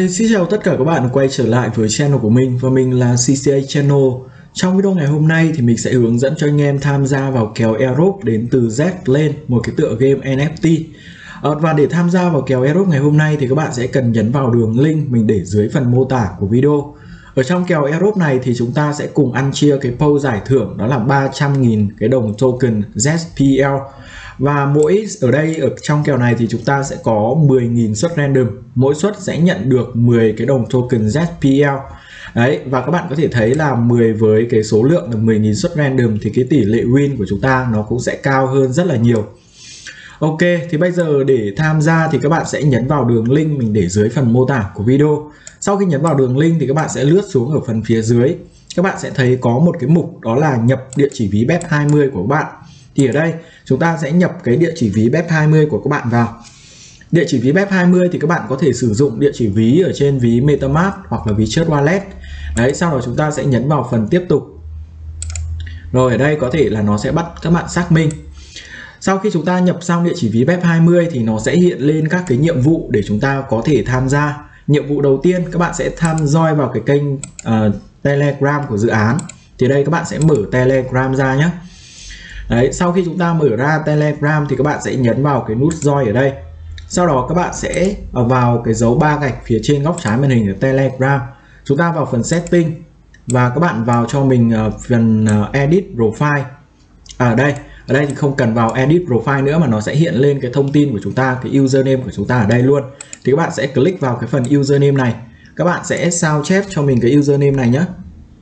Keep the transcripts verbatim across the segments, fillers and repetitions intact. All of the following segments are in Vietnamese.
xin chào tất cả các bạn quay trở lại với channel của mình và mình là xê xê a Channel. Trong video ngày hôm nay thì mình sẽ hướng dẫn cho anh em tham gia vào kèo Airdrop đến từ Zlane, một cái tựa game en ép tê. À, và để tham gia vào kèo Airdrop ngày hôm nay thì các bạn sẽ cần nhấn vào đường link mình để dưới phần mô tả của video. Ở trong kèo Airdrop này thì chúng ta sẽ cùng ăn chia cái pool giải thưởng, đó là ba trăm nghìn cái đồng token Z P L. Và mỗi ở đây ở trong kèo này thì chúng ta sẽ có mười nghìn suất random, mỗi suất sẽ nhận được mười cái đồng token Z P L. Đấy, và các bạn có thể thấy là mười với cái số lượng là mười nghìn suất random thì cái tỷ lệ win của chúng ta nó cũng sẽ cao hơn rất là nhiều. Ok, thì bây giờ để tham gia thì các bạn sẽ nhấn vào đường link mình để dưới phần mô tả của video. Sau khi nhấn vào đường link thì các bạn sẽ lướt xuống ở phần phía dưới. Các bạn sẽ thấy có một cái mục đó là nhập địa chỉ ví B E P hai mươi của các bạn. Thì ở đây chúng ta sẽ nhập cái địa chỉ ví B E P hai mươi của các bạn vào. Địa chỉ ví B E P hai mươi thì các bạn có thể sử dụng địa chỉ ví ở trên ví MetaMask hoặc là ví Trust Wallet. Đấy, sau đó chúng ta sẽ nhấn vào phần tiếp tục. Rồi ở đây có thể là nó sẽ bắt các bạn xác minh. Sau khi chúng ta nhập xong địa chỉ ví B E P hai mươi thì nó sẽ hiện lên các cái nhiệm vụ để chúng ta có thể tham gia. Nhiệm vụ đầu tiên các bạn sẽ tham gia vào cái kênh uh, Telegram của dự án. Thì đây các bạn sẽ mở Telegram ra nhé. Đấy, sau khi chúng ta mở ra Telegram thì các bạn sẽ nhấn vào cái nút join ở đây. Sau đó các bạn sẽ vào cái dấu ba gạch phía trên góc trái màn hình của Telegram. Chúng ta vào phần setting và các bạn vào cho mình phần edit profile. À, ở đây, ở đây thì không cần vào edit profile nữa mà nó sẽ hiện lên cái thông tin của chúng ta, cái username của chúng ta ở đây luôn. Thì các bạn sẽ click vào cái phần username này. Các bạn sẽ sao chép cho mình cái username này nhé.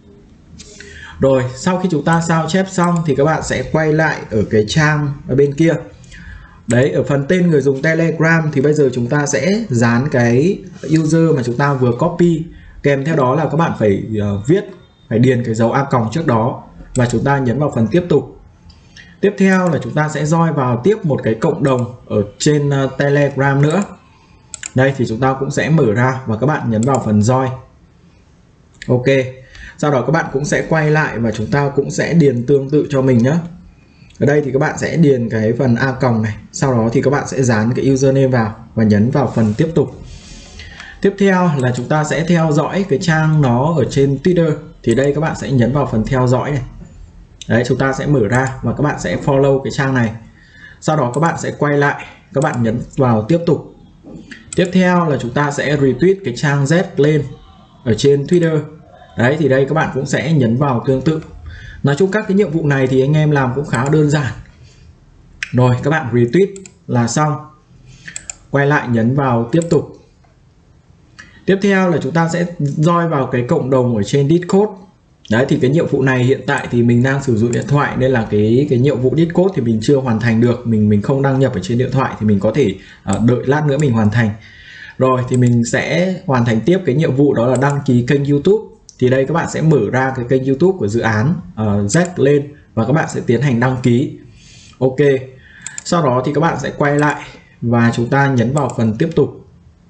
Rồi, sau khi chúng ta sao chép xong thì các bạn sẽ quay lại ở cái trang ở bên kia. Đấy, ở phần tên người dùng Telegram thì bây giờ chúng ta sẽ dán cái user mà chúng ta vừa copy. Kèm theo đó là các bạn phải uh, viết, phải điền cái dấu a còng trước đó. Và chúng ta nhấn vào phần tiếp tục. Tiếp theo là chúng ta sẽ join vào tiếp một cái cộng đồng ở trên uh, Telegram nữa. Đây thì chúng ta cũng sẽ mở ra và các bạn nhấn vào phần join. Ok. Sau đó các bạn cũng sẽ quay lại và chúng ta cũng sẽ điền tương tự cho mình nhé. Ở đây thì các bạn sẽ điền cái phần a còng này. Sau đó thì các bạn sẽ dán cái username vào và nhấn vào phần tiếp tục. Tiếp theo là chúng ta sẽ theo dõi cái trang nó ở trên Twitter. Thì đây các bạn sẽ nhấn vào phần theo dõi này. Đấy, chúng ta sẽ mở ra và các bạn sẽ follow cái trang này. Sau đó các bạn sẽ quay lại, các bạn nhấn vào tiếp tục. Tiếp theo là chúng ta sẽ retweet cái trang Zlane ở trên Twitter. Đấy, thì đây các bạn cũng sẽ nhấn vào tương tự. Nói chung các cái nhiệm vụ này thì anh em làm cũng khá đơn giản. Rồi các bạn retweet là xong. Quay lại nhấn vào tiếp tục. Tiếp theo là chúng ta sẽ join vào cái cộng đồng ở trên Discord. Đấy, thì cái nhiệm vụ này hiện tại thì mình đang sử dụng điện thoại nên là cái cái nhiệm vụ Discord thì mình chưa hoàn thành được, mình mình không đăng nhập ở trên điện thoại thì mình có thể uh, đợi lát nữa mình hoàn thành. Rồi thì mình sẽ hoàn thành tiếp cái nhiệm vụ đó là đăng ký kênh YouTube. Thì đây các bạn sẽ mở ra cái kênh YouTube của dự án uh, Zlane và các bạn sẽ tiến hành đăng ký. Ok. Sau đó thì các bạn sẽ quay lại và chúng ta nhấn vào phần tiếp tục.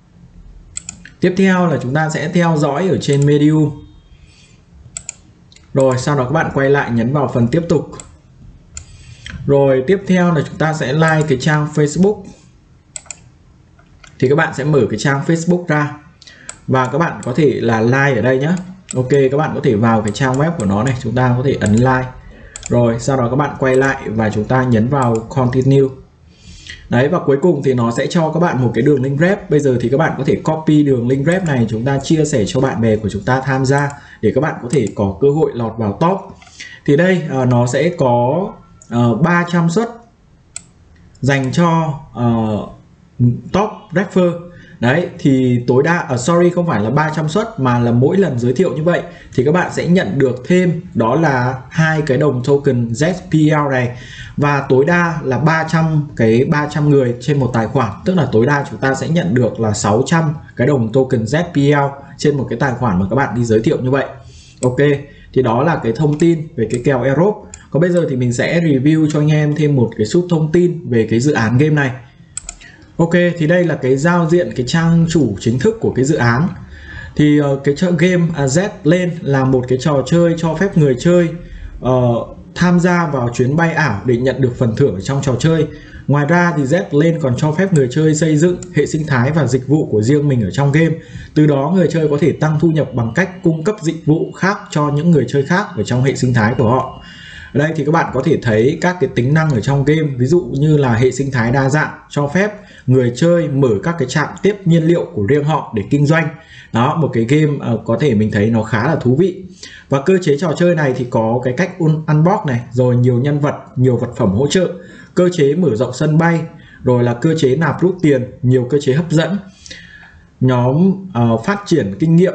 Tiếp theo là chúng ta sẽ theo dõi ở trên Medium. Rồi sau đó các bạn quay lại nhấn vào phần tiếp tục. Rồi tiếp theo là chúng ta sẽ like cái trang Facebook. Thì các bạn sẽ mở cái trang Facebook ra và các bạn có thể là like ở đây nhé. Ok, các bạn có thể vào cái trang web của nó này, chúng ta có thể ấn like. Rồi sau đó các bạn quay lại và chúng ta nhấn vào continue. Đấy, và cuối cùng thì nó sẽ cho các bạn một cái đường link rep. Bây giờ thì các bạn có thể copy đường link rep này, chúng ta chia sẻ cho bạn bè của chúng ta tham gia để các bạn có thể có cơ hội lọt vào top. Thì đây uh, nó sẽ có uh, ba trăm suất dành cho uh, top refer. Đấy, thì tối đa ở uh, sorry không phải là ba trăm suất mà là mỗi lần giới thiệu như vậy thì các bạn sẽ nhận được thêm đó là hai cái đồng token Z P L này, và tối đa là ba trăm cái ba trăm người trên một tài khoản, tức là tối đa chúng ta sẽ nhận được là sáu trăm cái đồng token Z P L trên một cái tài khoản mà các bạn đi giới thiệu như vậy. Ok, thì đó là cái thông tin về cái kèo Airdrop. Còn bây giờ thì mình sẽ review cho anh em thêm một cái chút thông tin về cái dự án game này. Ok, thì đây là cái giao diện, cái trang chủ chính thức của cái dự án. Thì uh, cái game uh, Zlane là một cái trò chơi cho phép người chơi uh, tham gia vào chuyến bay ảo để nhận được phần thưởng ở trong trò chơi. Ngoài ra thì Zlane còn cho phép người chơi xây dựng hệ sinh thái và dịch vụ của riêng mình ở trong game. Từ đó người chơi có thể tăng thu nhập bằng cách cung cấp dịch vụ khác cho những người chơi khác ở trong hệ sinh thái của họ. Ở đây thì các bạn có thể thấy các cái tính năng ở trong game, ví dụ như là hệ sinh thái đa dạng cho phép người chơi mở các cái trạm tiếp nhiên liệu của riêng họ để kinh doanh. Đó, một cái game uh, có thể mình thấy nó khá là thú vị. Và cơ chế trò chơi này thì có cái cách un unbox này, rồi nhiều nhân vật, nhiều vật phẩm hỗ trợ, cơ chế mở rộng sân bay, rồi là cơ chế nạp rút tiền, nhiều cơ chế hấp dẫn, nhóm uh, phát triển kinh nghiệm.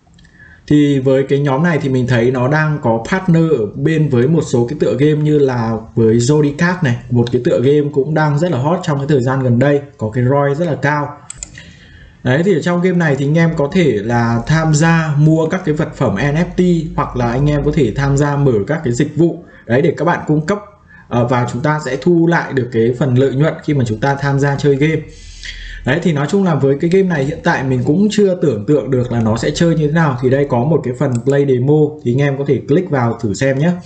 Thì với cái nhóm này thì mình thấy nó đang có partner ở bên với một số cái tựa game như là với Zodiac này, một cái tựa game cũng đang rất là hot trong cái thời gian gần đây, có cái roi rất là cao. Đấy, thì ở trong game này thì anh em có thể là tham gia mua các cái vật phẩm en ép tê, hoặc là anh em có thể tham gia mở các cái dịch vụ đấy để các bạn cung cấp, và chúng ta sẽ thu lại được cái phần lợi nhuận khi mà chúng ta tham gia chơi game. Đấy, thì nói chung là với cái game này hiện tại mình cũng chưa tưởng tượng được là nó sẽ chơi như thế nào. Thì đây có một cái phần play demo thì anh em có thể click vào thử xem nhé.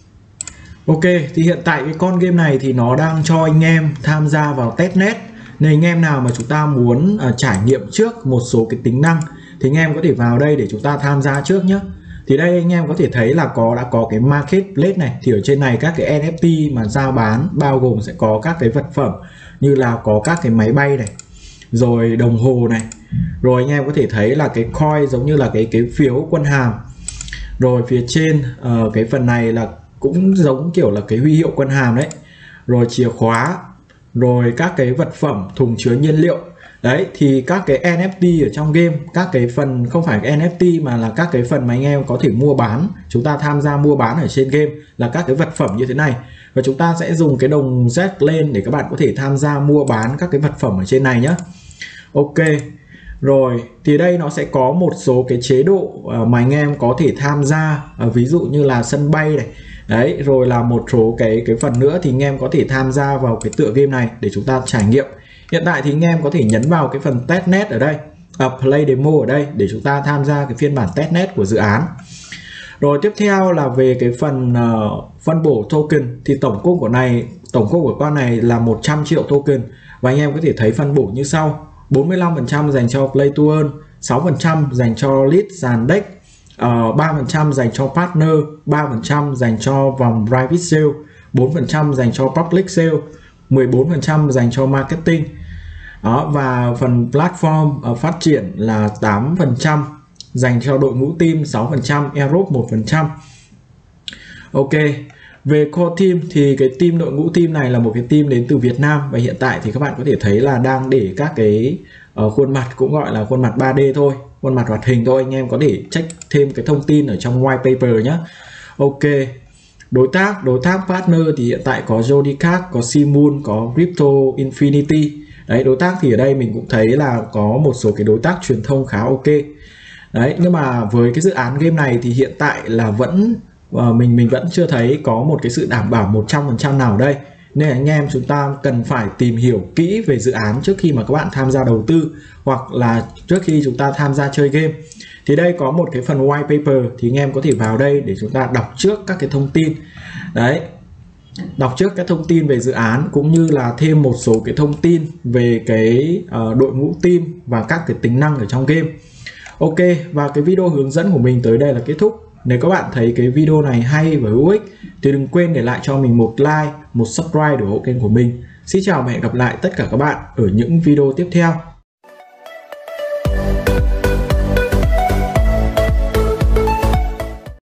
Ok, thì hiện tại cái con game này thì nó đang cho anh em tham gia vào testnet. Nên anh em nào mà chúng ta muốn uh, trải nghiệm trước một số cái tính năng thì anh em có thể vào đây để chúng ta tham gia trước nhé. Thì đây anh em có thể thấy là có đã có cái marketplace này, thì ở trên này các cái en ép tê mà giao bán bao gồm sẽ có các cái vật phẩm như là có các cái máy bay này, rồi đồng hồ này, rồi anh em có thể thấy là cái coin giống như là cái cái phiếu quân hàm, rồi phía trên uh, cái phần này là cũng giống kiểu là cái huy hiệu quân hàm đấy, rồi chìa khóa, rồi các cái vật phẩm thùng chứa nhiên liệu. Đấy, thì các cái en ép tê ở trong game, các cái phần không phải cái en ép tê mà là các cái phần mà anh em có thể mua bán, chúng ta tham gia mua bán ở trên game là các cái vật phẩm như thế này. Và chúng ta sẽ dùng cái đồng Zlane để các bạn có thể tham gia mua bán các cái vật phẩm ở trên này nhé. Ok, rồi thì đây nó sẽ có một số cái chế độ mà anh em có thể tham gia, ví dụ như là sân bay này. Đấy, rồi là một số cái cái phần nữa thì anh em có thể tham gia vào cái tựa game này để chúng ta trải nghiệm. Hiện tại thì anh em có thể nhấn vào cái phần testnet ở đây, à, play demo ở đây để chúng ta tham gia cái phiên bản testnet của dự án. Rồi tiếp theo là về cái phần uh, phân bổ token, thì tổng cung của này, tổng cung của con này là một trăm triệu token, và anh em có thể thấy phân bổ như sau: bốn mươi lăm phần trăm dành cho play to earn, sáu phần trăm dành cho lead sàn deck, uh, ba phần trăm dành cho partner, ba phần trăm dành cho vòng private sale, bốn phần trăm dành cho public sale, mười bốn phần trăm dành cho marketing. Đó, và phần platform uh, phát triển là tám phần trăm dành cho đội ngũ team, sáu phần trăm, Europe một phần trăm. Ok, về core team thì cái team đội ngũ team này là một cái team đến từ Việt Nam, và hiện tại thì các bạn có thể thấy là đang để các cái uh, khuôn mặt, cũng gọi là khuôn mặt ba D thôi, khuôn mặt hoạt hình thôi. Anh em có thể check thêm cái thông tin ở trong white paper nhé. Ok, đối tác, đối tác partner thì hiện tại có Zodiac, có Simoon, có Crypto Infinity. Đấy, đối tác thì ở đây mình cũng thấy là có một số cái đối tác truyền thông khá ok. Đấy, nhưng mà với cái dự án game này thì hiện tại là vẫn uh, mình mình vẫn chưa thấy có một cái sự đảm bảo một trăm phần trăm nào ở đây. Nên anh em chúng ta cần phải tìm hiểu kỹ về dự án trước khi mà các bạn tham gia đầu tư, hoặc là trước khi chúng ta tham gia chơi game. Thì đây có một cái phần white paper, thì anh em có thể vào đây để chúng ta đọc trước các cái thông tin. Đấy, đọc trước các thông tin về dự án, cũng như là thêm một số cái thông tin về cái uh, đội ngũ team và các cái tính năng ở trong game. Ok, và cái video hướng dẫn của mình tới đây là kết thúc. Nếu các bạn thấy cái video này hay và hữu ích thì đừng quên để lại cho mình một like, một subscribe để ủng hộ kênh của mình. Xin chào và hẹn gặp lại tất cả các bạn ở những video tiếp theo.